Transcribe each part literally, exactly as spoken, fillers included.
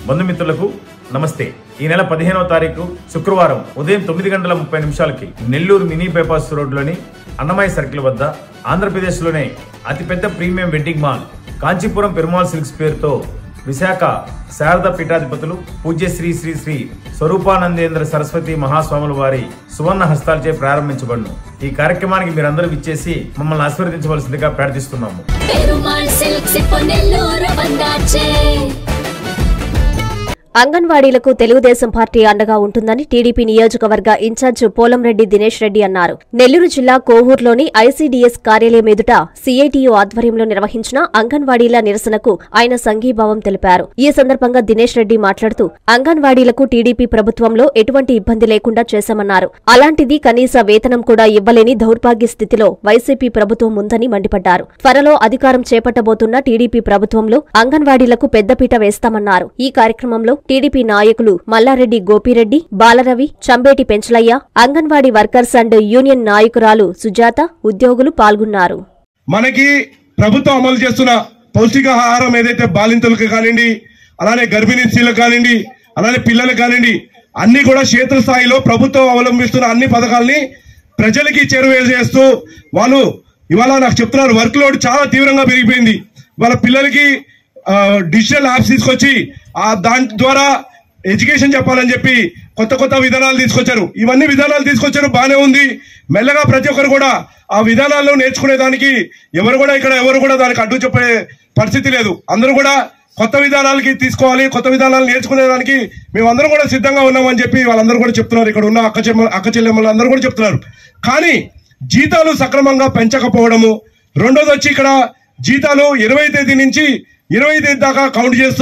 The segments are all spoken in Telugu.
బంధుమిత్రులకు నమస్తే. ఈ నెల పదిహేనవ తారీఖు శుక్రవారం ఉదయం తొమ్మిది గంటల ముప్పై నిమిషాలకి నెల్లూరు మినీ బైపాస్ రోడ్లోని అన్నమయ్య సర్కిల్ వద్ద ఆంధ్రప్రదేశ్లోనే అతిపెద్ద premium wedding mall Kanchipuram Perumal silks పేరుతో విశాఖ శారద పీఠాధిపతులు పూజ్య శ్రీ శ్రీ శ్రీ స్వరూపానందేంద్ర సరస్వతి మహాస్వాముల వారి సువర్ణ హస్తాలచే ప్రారంభించబడును. ఈ కార్యక్రమానికి మీరందరూ విచ్చేసి మమ్మల్ని ఆశీర్వదించవలసిందిగా ప్రార్థిస్తున్నాము. అంగన్వాడీలకు తెలుగుదేశం పార్టీ అండగా ఉంటుందని టీడీపీ నియోజకవర్గ ఇన్ఛార్జ్ పోలంరెడ్డి దినేష్ రెడ్డి అన్నారు. నెల్లూరు జిల్లా కోవూరులోని ఐసీడీఎస్ కార్యాలయం ఎదుట సీఐటీయూ ఆధ్వర్యంలో నిర్వహించిన అంగన్వాడీల నిరసనకు ఆయన సంఘీభావం తెలిపారు. ఈ సందర్భంగా దినేష్ రెడ్డి మాట్లాడుతూ అంగన్వాడీలకు టీడీపీ ప్రభుత్వంలో ఎటువంటి ఇబ్బంది లేకుండా చేశామన్నారు. అలాంటిది కనీస వేతనం కూడా ఇవ్వలేని దౌర్భాగ్య స్థితిలో వైసీపీ ప్రభుత్వం ఉందని మండిపడ్డారు. త్వరలో అధికారం చేపట్టబోతున్న టీడీపీ ప్రభుత్వంలో అంగన్వాడీలకు పెద్దపీట వేస్తామన్నారు. ఈ కార్యక్రమంలో టీడీపీ నాయకులు Mallareddy Gopireddy, Balaravi, Chambeti Penchalaiah, anganwadi workers and union నాయకురాలు సుజాత, ఉద్యోగులు పాల్గొన్నారు. మనకి ప్రభుత్వం అమలు చేస్తున్న పౌష్టికాహారం ఏదైతే బాలింతలకు కానివ్వండి, అలానే గర్భిణీ స్త్రీలకు కానివ్వండి, అలానే పిల్లలకు కానివ్వండి, అన్ని కూడా క్షేత్రస్థాయిలో ప్రభుత్వం అవలంబిస్తున్న అన్ని పథకాలని ప్రజలకి చేరువేస్తూ వాళ్ళు ఇవాళ నాకు చెప్తున్నారు వర్క్ లోడ్ చాలా తీవ్రంగా పెరిగిపోయింది. వాళ్ళ పిల్లలకి డిజిటల్ యాప్స్ తీసుకొచ్చి ఆ దాని ద్వారా ఎడ్యుకేషన్ చెప్పాలని చెప్పి కొత్త కొత్త విధానాలు తీసుకొచ్చారు. ఇవన్నీ విధానాలు తీసుకొచ్చారు, బాగానే ఉంది. మెల్లగా ప్రతి ఒక్కరు కూడా ఆ విధానాలను నేర్చుకునే దానికి ఎవరు కూడా ఇక్కడ ఎవరు కూడా దానికి అడ్డు చెప్పే పరిస్థితి లేదు. అందరూ కూడా కొత్త విధానాలకి తీసుకోవాలి, కొత్త విధానాలు నేర్చుకునే దానికి మేమందరం కూడా సిద్ధంగా ఉన్నామని చెప్పి వాళ్ళందరూ కూడా చెప్తున్నారు. ఇక్కడ ఉన్న అక్క చెమ్మ అక్క చెల్లెమ్మలు అందరూ కూడా చెప్తున్నారు. కానీ జీతాలు సక్రమంగా పెంచకపోవడము, రెండోది వచ్చి ఇక్కడ జీతాలు ఇరవై తేదీ నుంచి ఇరవై తేదీ దాకా కౌంట్ చేస్తూ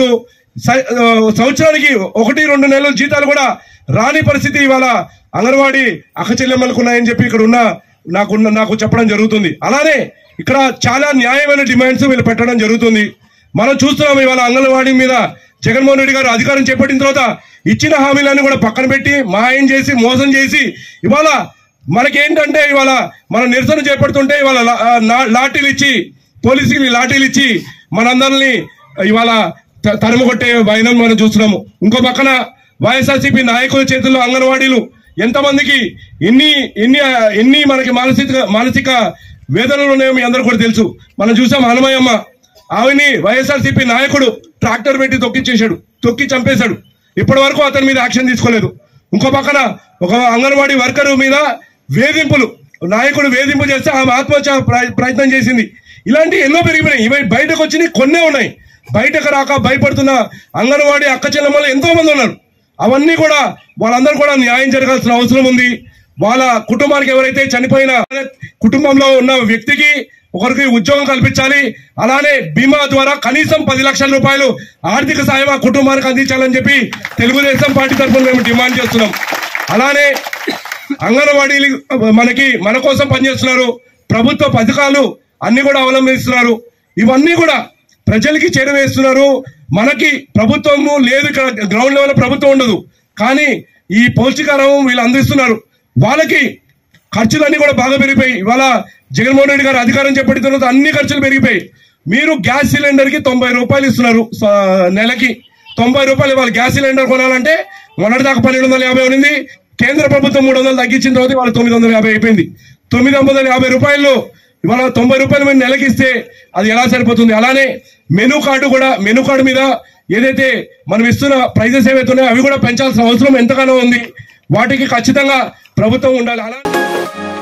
సంవత్సరానికి ఒకటి రెండు నెలల జీతాలు కూడా రాని పరిస్థితి ఇవాళ అంగన్వాడీ అక్క చెల్లెమ్మలకు ఉన్నాయని చెప్పి ఇక్కడ ఉన్న నాకు నాకు చెప్పడం జరుగుతుంది. అలానే ఇక్కడ చాలా న్యాయమైన డిమాండ్స్ వీళ్ళు పెట్టడం జరుగుతుంది. మనం చూస్తున్నాం ఇవాళ అంగన్వాడీ మీద జగన్మోహన్ రెడ్డి గారు అధికారం చేపట్టిన తర్వాత ఇచ్చిన హామీలన్నీ కూడా పక్కన పెట్టి మాయం చేసి మోసం చేసి ఇవాళ మనకేంటంటే ఇవాళ మనం నిరసన చేపడుతుంటే ఇవాళ లాఠీలు ఇచ్చి పోలీసుకి లాఠీలు ఇచ్చి మనందరినీ ఇవాళ తరుము కొట్టే వైనం మనం చూస్తున్నాము. ఇంకో పక్కన వైఎస్ఆర్సీపీ నాయకుల చేతుల్లో అంగన్వాడీలు ఎంతమందికి ఎన్ని ఎన్ని ఎన్ని మనకి మానసిక మానసిక వేదనలు ఉన్నాయో మీ అందరూ కూడా తెలుసు. మనం చూసాం హనుమయ్యమ్మ, ఆవిని వైఎస్ఆర్సీపీ నాయకుడు ట్రాక్టర్ పెట్టి తొక్కిచ్చేశాడు, తొక్కి చంపేశాడు. ఇప్పటి వరకు అతని మీద యాక్షన్ తీసుకోలేదు. ఇంకో పక్కన ఒక అంగన్వాడీ వర్కర్ మీద వేధింపులు, నాయకుడు వేధింపు చేస్తే ఆమె ఆత్మహత్య ప్రయత్నం చేసింది. ఇలాంటి ఎన్నో పెరిగిపోయినాయి. ఇవి బయటకు వచ్చినాయి, కొన్నే ఉన్నాయి. బయటకు రాక భయపడుతున్న అంగన్వాడీ అక్క చెల్లెమ్మలు ఎంతో మంది ఉన్నారు. అవన్నీ కూడా వాళ్ళందరూ కూడా న్యాయం జరగాల్సిన అవసరం ఉంది. వాళ్ళ కుటుంబానికి ఎవరైతే చనిపోయిన కుటుంబంలో ఉన్న వ్యక్తికి ఒకరికి ఉద్యోగం కల్పించాలి. అలానే బీమా ద్వారా కనీసం పది లక్షల రూపాయలు ఆర్థిక సాయం ఆ కుటుంబానికి అందించాలని చెప్పి తెలుగుదేశం పార్టీ తరఫున మేము డిమాండ్ చేస్తున్నాం. అలానే అంగన్వాడీలు మనకి మన కోసం పనిచేస్తున్నారు, ప్రభుత్వ పథకాలు అన్ని కూడా అవలంబిస్తున్నారు. ఇవన్నీ కూడా ప్రజలకి చేరవేస్తున్నారు. మనకి ప్రభుత్వము లేదు, ఇక్కడ గ్రౌండ్ లెవెల్ ప్రభుత్వం ఉండదు. కానీ ఈ పౌష్టికాహారం వీళ్ళు అందిస్తున్నారు. వాళ్ళకి ఖర్చులన్నీ కూడా బాగా పెరిగిపోయి ఇవాళ జగన్మోహన్ రెడ్డి గారు అధికారం చేపట్టిన తర్వాత అన్ని ఖర్చులు పెరిగిపోయి మీరు గ్యాస్ సిలిండర్ కి తొంభై రూపాయలు ఇస్తున్నారు నెలకి. తొంభై రూపాయలు ఇవాళ గ్యాస్ సిలిండర్ కొనాలంటే మొన్నటి దాకా పన్నెండు వందల యాభై ఉంది. కేంద్ర ప్రభుత్వం మూడు వందలు తగ్గించిన తర్వాత ఇవాళ తొమ్మిది వందల యాభై అయిపోయింది. తొమ్మిది వందల యాభై రూపాయలు ఇవాళ తొంభై రూపాయలు మీరు నెలకిస్తే అది ఎలా సరిపోతుంది? అలానే మెనూ కార్డు కూడా, మెనూ కార్డు మీద ఏదైతే మనం ఇస్తున్న ప్రైజెస్ ఏవైతే ఉన్నాయో అవి కూడా పెంచాల్సిన అవసరం ఎంతగానో ఉంది. వాటికి ఖచ్చితంగా ప్రభుత్వం ఉండాలి. అలా